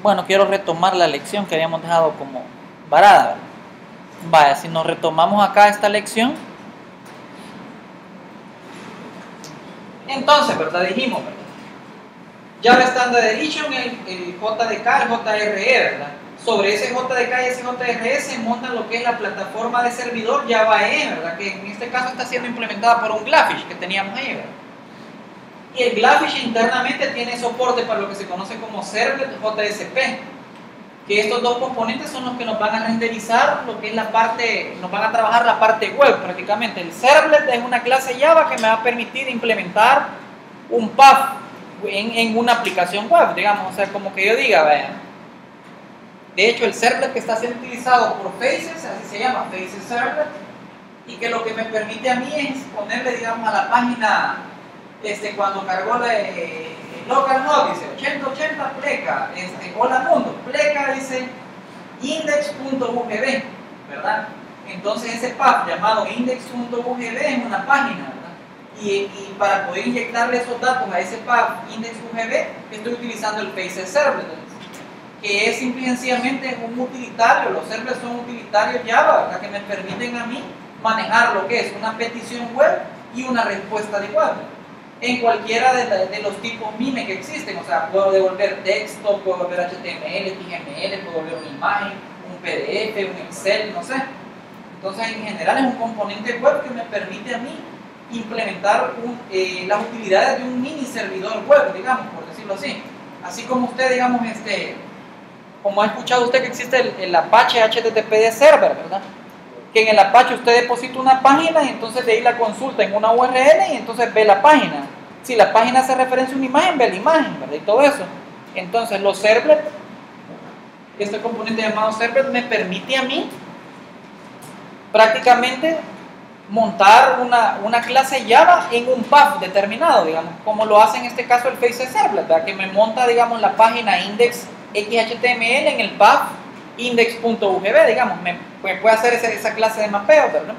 S1: bueno, quiero retomar la lección que habíamos dejado como varada, ¿verdad? Vaya, si nos retomamos acá esta lección, entonces, ¿verdad? Dijimos, ¿verdad? Java Standard Edition, el JDK, el JRE, ¿verdad? Sobre ese JDK y ese JRE se monta lo que es la plataforma de servidor Java EE, ¿verdad? Que en este caso está siendo implementada por un GlaFish que teníamos ahí, ¿verdad? Y el GlaFish internamente tiene soporte para lo que se conoce como Servlet JSP, que estos dos componentes son los que nos van a renderizar lo que es la parte, nos van a trabajar la parte web prácticamente. El Servlet es una clase Java que me va a permitir implementar un path en una aplicación web, digamos, o sea, como que yo diga, vean. De hecho, el Servlet que está siendo utilizado por Faces, así se llama, Faces Servlet, y que lo que me permite a mí es ponerle, digamos, a la página, cuando cargó el localhost, dice 8080 pleca, hola mundo, pleca dice index.ugv, ¿verdad? Entonces ese path llamado index.ugv es una página, ¿verdad? Y para poder inyectarle esos datos a ese path index.ugv estoy utilizando el Faces Servlet, que es simple y sencillamente un utilitario. Los servers son utilitarios Java, ¿verdad? Que me permiten a mí manejar lo que es una petición web y una respuesta de web en cualquiera de los tipos MIME que existen. O sea, puedo devolver texto, puedo devolver HTML, XML, puedo devolver una imagen, un PDF, un Excel, no sé. Entonces, en general es un componente web que me permite a mí implementar las utilidades de un mini servidor web, digamos, por decirlo así. Así como usted, digamos, como ha escuchado usted que existe el Apache HTTP de server, ¿verdad? Que en el Apache usted deposita una página y entonces de ahí la consulta en una URL y entonces ve la página. Si la página hace referencia a una imagen, ve la imagen, ¿verdad? Y todo eso. Entonces los servlets, este componente llamado servlet me permite a mí prácticamente montar una clase Java en un path determinado, digamos, como lo hace en este caso el Faces Servlet, ¿verdad? Que me monta, digamos, la página index XHTML en el path index.ugv, digamos, me puede hacer esa clase de mapeo, ¿verdad?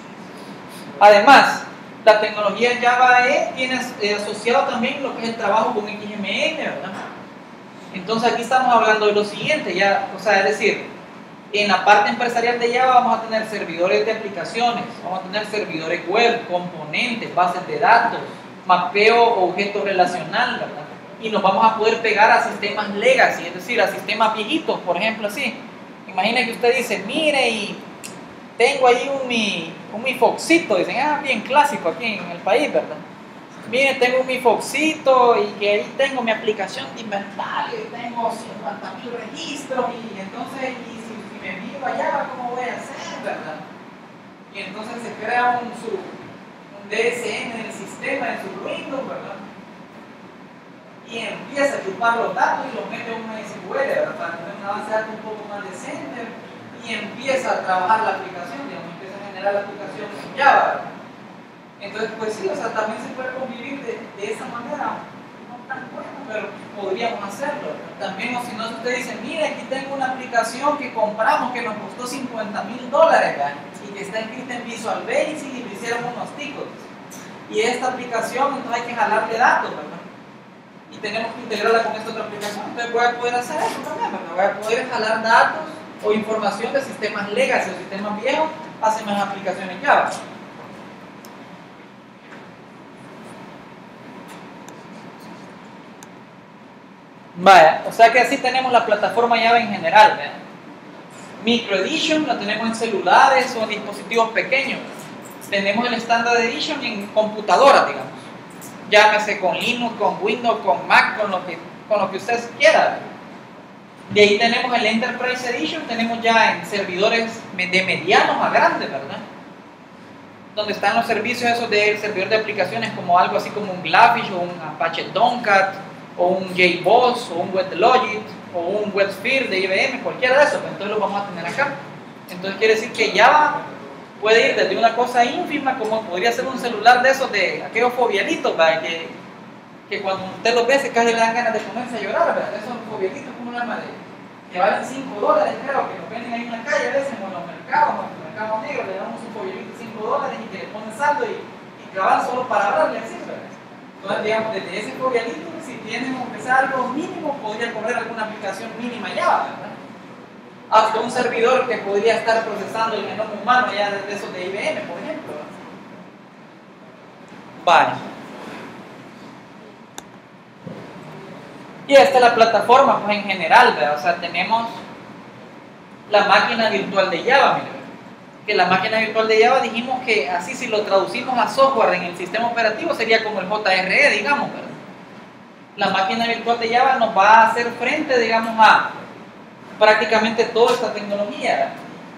S1: Además, la tecnología Java EE tiene asociado también lo que es el trabajo con XML, ¿verdad? Entonces aquí estamos hablando de lo siguiente, ya, o sea, es decir, en la parte empresarial de Java vamos a tener servidores de aplicaciones, vamos a tener servidores web, componentes, bases de datos, mapeo objeto relacional, ¿verdad? Y nos vamos a poder pegar a sistemas legacy, es decir, a sistemas viejitos, por ejemplo, así. Imagina que usted dice, mire, y tengo ahí un Mi Foxito, dicen, bien clásico aquí en el país, ¿verdad? Mire, tengo un Mi Foxito y que ahí tengo mi aplicación de inventario y tengo 50.000 registros y entonces, si me envío allá, ¿cómo voy a hacer, verdad? Y entonces se crea un DSN en el sistema, en su Windows, ¿verdad? Y empieza a chupar los datos y los mete en una SQL, ¿verdad? Para tener una base de datos un poco más decente y empieza a trabajar la aplicación, digamos, empieza a generar la aplicación en Java, ¿verdad? Entonces, pues sí, o sea, también se puede convivir de esa manera, no tan bueno, pero podríamos hacerlo. También, o si no, usted dice, mire, aquí tengo una aplicación que compramos que nos costó $50.000, ¿verdad? Y que está escrita en Visual Basic y le hicieron unos tickets. Y esta aplicación, entonces hay que jalarle datos, ¿verdad? Y tenemos que integrarla con esta otra aplicación. Entonces voy a poder hacer eso también, ¿verdad? Voy a poder jalar datos o información de sistemas legacy o sistemas viejos hacia más aplicaciones Java. Vaya, o sea que así tenemos la plataforma Java en general, ¿verdad? Micro Edition la tenemos en celulares o en dispositivos pequeños. Tenemos el Standard Edition en computadoras, digamos. Llámese con Linux, con Windows, con Mac, con lo que usted quiera. De ahí tenemos el Enterprise Edition, tenemos ya en servidores de medianos a grandes, ¿verdad? Donde están los servicios esos del servidor de aplicaciones como algo así como un GlaFish o un Apache Tomcat o un JBoss o un WebLogic o un WebSphere de IBM, cualquiera de esos, entonces los vamos a tener acá. Entonces quiere decir que Java puede ir desde una cosa ínfima como podría ser un celular de esos de aquellos fobialitos, ¿verdad? Que cuando usted los ve se casi le dan ganas de ponerse a llorar, ¿verdad? Esos fobialitos como un arma que valen $5, creo, que los venden ahí en la calle a veces o en los mercados, en los mercados negros le damos un fobialito de $5 y que le ponen saldo y que van solo para hablarle así, ¿verdad? Entonces digamos, desde ese fobialito, si tiene aunque sea algo mínimo, podría correr alguna aplicación mínima Java, ¿verdad? Hasta un servidor que podría estar procesando el genoma humano ya de esos de IBM, por ejemplo. Vale. Y esta es la plataforma, pues en general, ¿verdad? O sea, tenemos la máquina virtual de Java, mira, que la máquina virtual de Java dijimos que así si lo traducimos a software en el sistema operativo sería como el JRE, digamos, ¿verdad? La máquina virtual de Java nos va a hacer frente, digamos, a prácticamente toda esta tecnología, ¿verdad?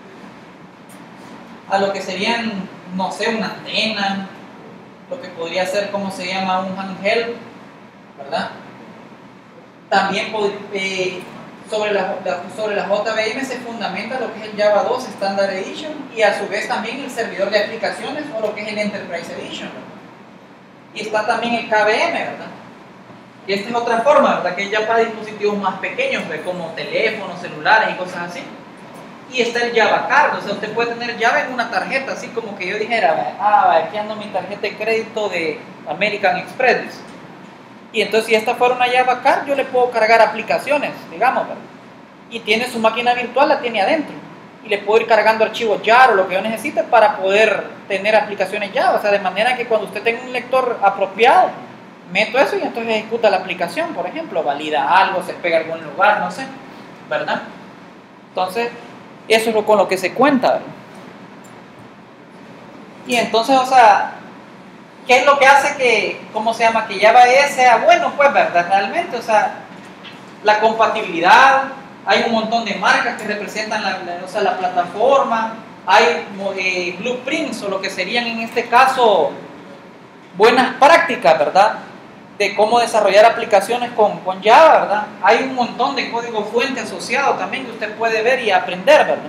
S1: A lo que serían, no sé, una antena, lo que podría ser, como se llama, un handheld, ¿verdad? También sobre la JVM se fundamenta lo que es el Java 2 Standard Edition y a su vez también el servidor de aplicaciones o lo que es el Enterprise Edition, ¿verdad? Y está también el KVM, ¿verdad? Y esta es otra forma, ¿verdad? Que es ya para dispositivos más pequeños, ¿verdad? Como teléfonos, celulares y cosas así. Y está el Java Card, o sea, usted puede tener Java en una tarjeta, así como que yo dijera, aquí ando mi tarjeta de crédito de American Express. Y entonces si esta fuera una Java Card, yo le puedo cargar aplicaciones, digamos, ¿verdad? Y tiene su máquina virtual, la tiene adentro. Y le puedo ir cargando archivos JAR o lo que yo necesite para poder tener aplicaciones Java. O sea, de manera que cuando usted tenga un lector apropiado, meto eso y entonces ejecuta la aplicación, por ejemplo, valida algo, se pega a algún lugar, no sé, ¿verdad? Entonces, eso es con lo que se cuenta, ¿verdad? Y entonces, o sea, ¿qué es lo que hace que, cómo se llama, que Java EE sea bueno? Pues, ¿verdad? Realmente, o sea, la compatibilidad, hay un montón de marcas que representan la plataforma, hay blueprints o lo que serían en este caso buenas prácticas, ¿verdad? De cómo desarrollar aplicaciones con Java, ¿verdad? Hay un montón de código fuente asociado también que usted puede ver y aprender, ¿verdad?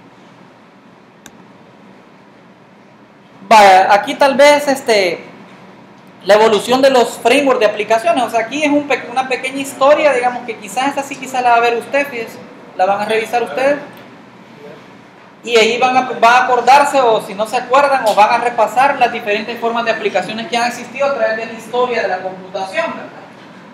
S1: Vaya, aquí tal vez la evolución de los frameworks de aplicaciones, o sea, aquí es una pequeña historia, digamos que quizás esta sí, quizás la va a ver usted, fíjese, la van a revisar ustedes. Y ahí van a acordarse, o si no se acuerdan, o van a repasar las diferentes formas de aplicaciones que han existido a través de la historia de la computación, ¿verdad?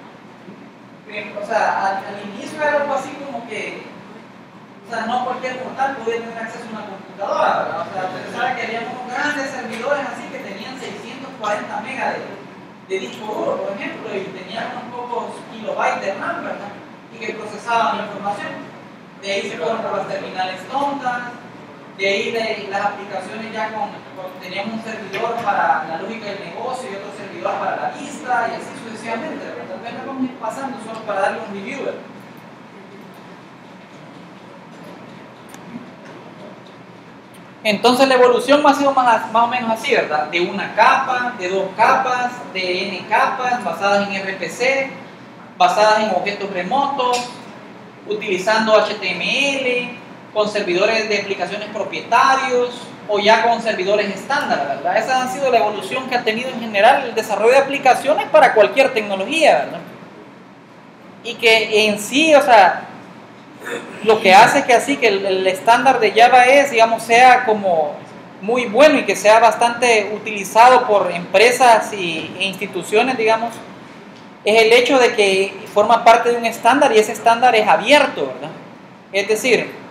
S1: O sea, al inicio era algo así como que, o sea, no cualquier mortal podía tener acceso a una computadora, ¿verdad? O sea, pensaba que había unos grandes servidores así que tenían 640 megas de disco duro, por ejemplo, y tenían unos pocos kilobytes de RAM, ¿verdad? Y que procesaban la información. De ahí se fueron por las terminales tontas. De ahí las aplicaciones ya teníamos un servidor para la lógica del negocio y otro servidor para la vista y así sucesivamente. Tal vez lo vamos a ir pasando solo para darle un review. Entonces la evolución ha sido más o menos así, ¿verdad? De una capa, de dos capas, de n capas, basadas en RPC, basadas en objetos remotos, utilizando HTML, con servidores de aplicaciones propietarios o ya con servidores estándar, ¿verdad? Esa ha sido la evolución que ha tenido en general el desarrollo de aplicaciones para cualquier tecnología, ¿verdad? Y que en sí, o sea, lo que hace que así que el estándar de Java EE, digamos, sea como muy bueno y que sea bastante utilizado por empresas e instituciones, digamos, es el hecho de que forma parte de un estándar y ese estándar es abierto, ¿verdad? Es decir,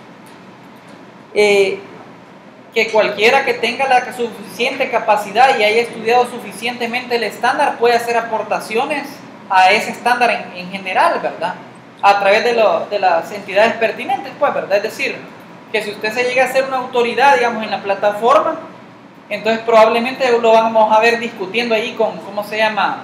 S1: que cualquiera que tenga la suficiente capacidad y haya estudiado suficientemente el estándar puede hacer aportaciones a ese estándar en general, ¿verdad? A través de las entidades pertinentes, pues, ¿verdad? Es decir, que si usted se llega a ser una autoridad, digamos, en la plataforma, entonces probablemente lo vamos a ver discutiendo ahí con, ¿cómo se llama?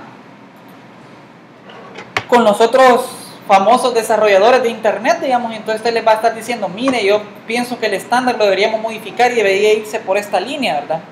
S1: Con los otros famosos desarrolladores de internet, digamos, y entonces usted les va a estar diciendo, mire, yo pienso que el estándar lo deberíamos modificar y debería irse por esta línea, ¿verdad?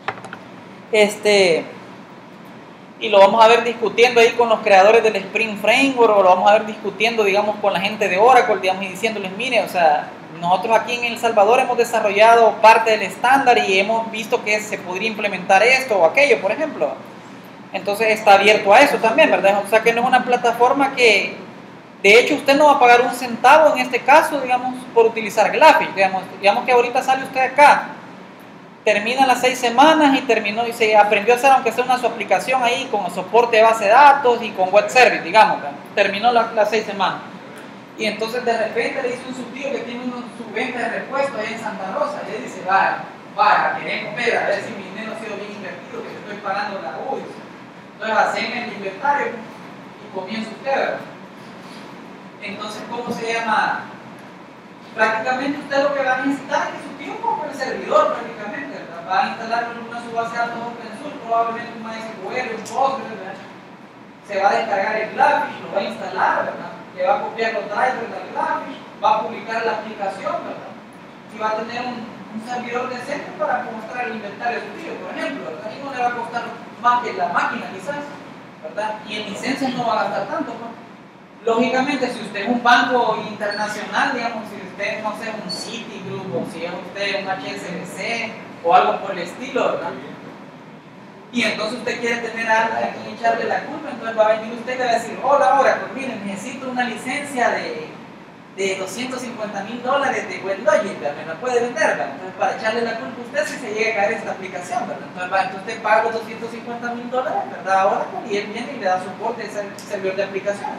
S1: Y lo vamos a ver discutiendo ahí con los creadores del Spring Framework, o lo vamos a ver discutiendo, digamos, con la gente de Oracle, digamos, y diciéndoles, mire, o sea, nosotros aquí en El Salvador hemos desarrollado parte del estándar y hemos visto que se podría implementar esto o aquello, por ejemplo. Entonces está abierto a eso también, ¿verdad? O sea, que no es una plataforma que, de hecho, usted no va a pagar un centavo en este caso, digamos, por utilizar Graphics. Digamos que ahorita sale usted acá terminan las 6 semanas y terminó y se aprendió a hacer aunque sea su aplicación ahí con el soporte de base de datos y con web service, digamos, ¿verdad? Terminó las 6 semanas. Y entonces de repente le dice un tío que tiene su venta de repuesto ahí en Santa Rosa y le dice, vaya, queremos ver a ver si mi dinero ha sido bien invertido, que te estoy pagando la UIS. Entonces hacen el inventario y comienza usted, ¿verdad? Entonces, ¿cómo se llama? Prácticamente usted lo que va a necesitar es que su tío compre el servidor, prácticamente, ¿verdad? Va a instalar una subase de datos open source, probablemente un MySQL, un Postgres, ¿verdad? Se va a descargar el Glafish, lo va a instalar, ¿verdad? Le va a copiar los drivers del Glafish, va a publicar la aplicación, ¿verdad? Y va a tener un servidor decente para mostrar el inventario de su tío, por ejemplo, ¿verdad? Y no le va a costar más que la máquina, quizás, ¿verdad? Y en licencias no va a gastar tanto, ¿no? Lógicamente, si usted es un banco internacional, digamos, si usted, no sé, un Citigroup, o si es usted un HSBC, o algo por el estilo, ¿verdad? Y entonces usted quiere tener a quien echarle la culpa, entonces va a venir usted y le va a decir, hola, ahora, pues miren, necesito una licencia de $250,000 de WebLogic, ¿me la puede vender? ¿Verdad? Entonces, para echarle la culpa a usted si se llega a caer esta aplicación, ¿verdad? Entonces usted paga los $250,000, ¿verdad? Ahora, pues, y él viene y le da soporte a ese servidor de aplicación.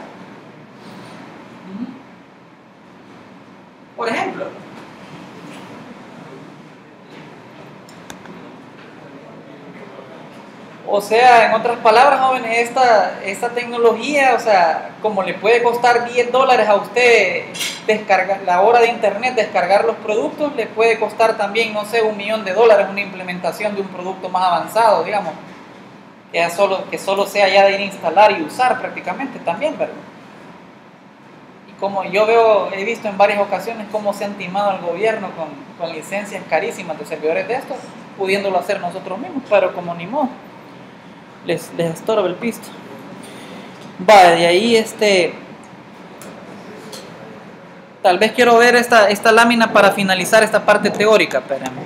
S1: Por ejemplo, o sea, en otras palabras, jóvenes, esta tecnología, o sea, como le puede costar $10 a usted descargar la hora de internet, descargar los productos, le puede costar también, no sé, $1 millón una implementación de un producto más avanzado, digamos, que solo sea ya de ir a instalar y usar prácticamente también, ¿verdad? Como yo he visto en varias ocasiones cómo se han timado al gobierno con licencias carísimas de servidores de estos, pudiéndolo hacer nosotros mismos, pero como ni modo, les estorba el pisto. Va, de ahí tal vez quiero ver esta lámina para finalizar esta parte teórica, espérame.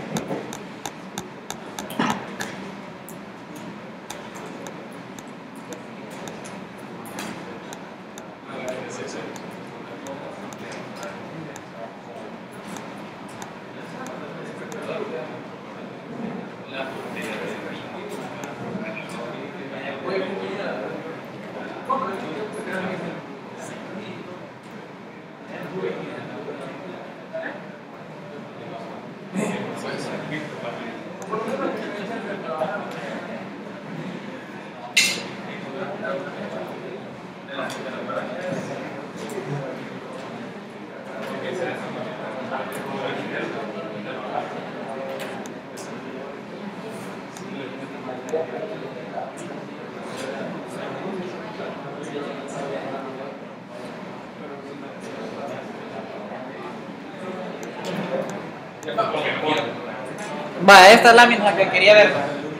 S1: Va, esta lámina es la que quería ver.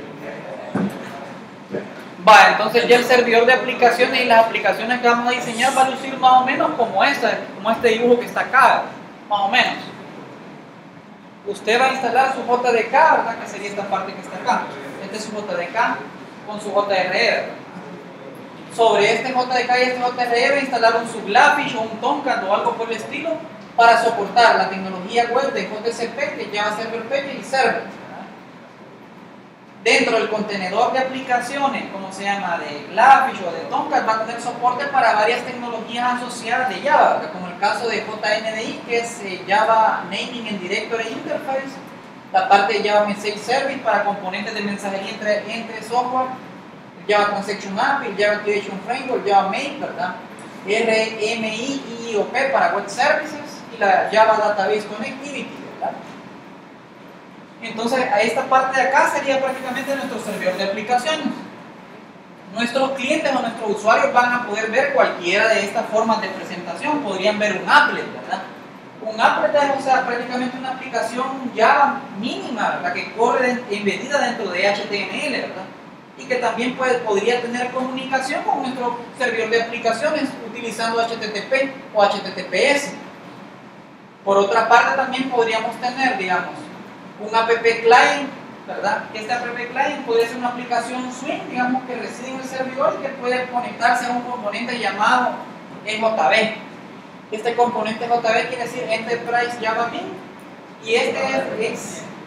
S1: Va, entonces ya el servidor de aplicaciones y las aplicaciones que vamos a diseñar va a lucir más o menos como este dibujo que está acá, más o menos. Usted va a instalar su JDK, ¿verdad? Que sería esta parte que está acá. Este es su JDK con su JRE. Sobre este JDK y este JRE va a instalar un Subglafish o un Tomcat o algo por el estilo para soportar la tecnología web de JCP, que es Java Server Package y Server. Dentro del contenedor de aplicaciones, como se llama, de Glafish o de Tomcat, va a tener soporte para varias tecnologías asociadas de Java, como el caso de JNDI, que es Java Naming and Directory Interface, la parte de Java Message Service para componentes de mensajería entre software, Java Transaction API, Java Activation Framework, Java Make, ¿verdad? RMI IOP para Web Services y la Java Database Connectivity, ¿verdad? Entonces, a esta parte de acá sería prácticamente nuestro servidor de aplicaciones. Nuestros clientes o nuestros usuarios van a poder ver cualquiera de estas formas de presentación. Podrían ver un applet, ¿verdad? Un applet es, o sea, prácticamente una aplicación Java mínima, la que corre embedida dentro de HTML, ¿verdad? Y que también podría tener comunicación con nuestro servidor de aplicaciones utilizando HTTP o HTTPS. Por otra parte, también podríamos tener, digamos, un app client, ¿verdad? Que este app client puede ser una aplicación swing, digamos, que reside en el servidor y que puede conectarse a un componente llamado EJB. Este componente JB quiere decir Enterprise Java Bean, y este es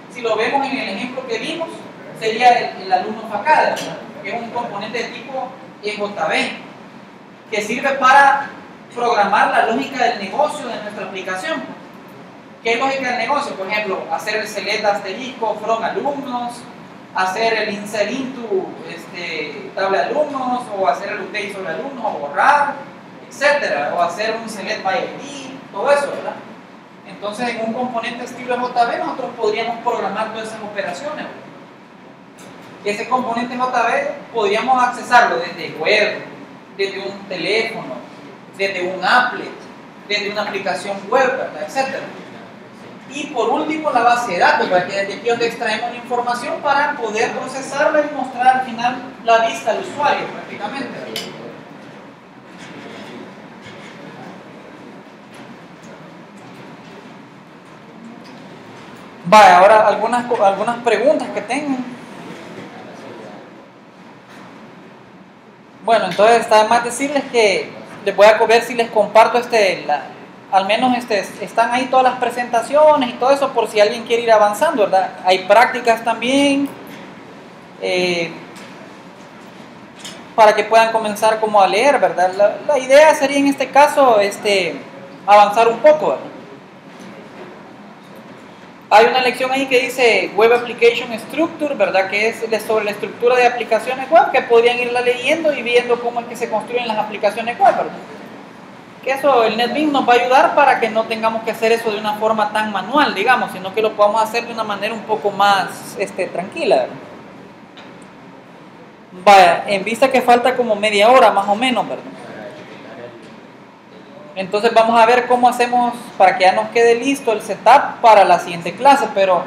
S1: si lo vemos en el ejemplo que vimos, sería el alumno FACAD, que es un componente de tipo EJB, que sirve para programar la lógica del negocio de nuestra aplicación. ¿Qué lógica del negocio? Por ejemplo, hacer el select asterisco from alumnos, hacer el insert into tabla de alumnos, o hacer el update sobre alumnos, o borrar, etcétera, o hacer un select by ID, todo eso, ¿verdad? Entonces, en un componente estilo JB nosotros podríamos programar todas esas operaciones. Ese componente JB podríamos accesarlo desde web, desde un teléfono, desde un applet, desde una aplicación web, ¿verdad? Etcétera. Y por último, la base de datos, ¿verdad? Que desde aquí es donde extraemos la información para poder procesarla y mostrar al final la vista al usuario, prácticamente. Vale, ahora algunas preguntas que tengan. Bueno, entonces está de más decirles que les voy a ver si les comparto al menos están ahí todas las presentaciones y todo eso por si alguien quiere ir avanzando, ¿verdad? Hay prácticas también para que puedan comenzar como a leer, ¿verdad? La idea sería en este caso avanzar un poco, ¿verdad? Hay una lección ahí que dice Web Application Structure, ¿verdad? Que es sobre la estructura de aplicaciones web, que podrían irla leyendo y viendo cómo es que se construyen las aplicaciones web, ¿verdad? Que eso, el NetBeans nos va a ayudar para que no tengamos que hacer eso de una forma tan manual, digamos, sino que lo podamos hacer de una manera un poco más tranquila, ¿verdad? Vaya, en vista que falta como media hora más o menos, ¿verdad? Entonces vamos a ver cómo hacemos para que ya nos quede listo el setup para la siguiente clase, pero...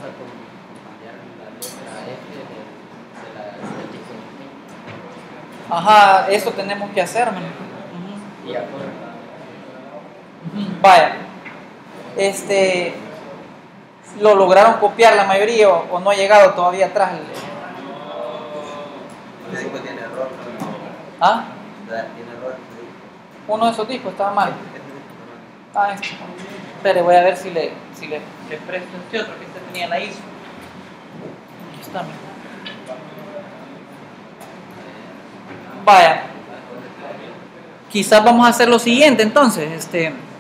S1: Ajá, eso tenemos que hacer, ¿no? Vaya, ¿lo lograron copiar la mayoría o no ha llegado todavía atrás?
S3: Tiene error.
S1: ¿Ah?
S3: Tiene error.
S1: Uno de esos discos estaba mal. Ah, espere, voy a ver si le presto este otro que tenía la ISO. Aquí está, mira. Vaya. Quizás vamos a hacer lo siguiente entonces,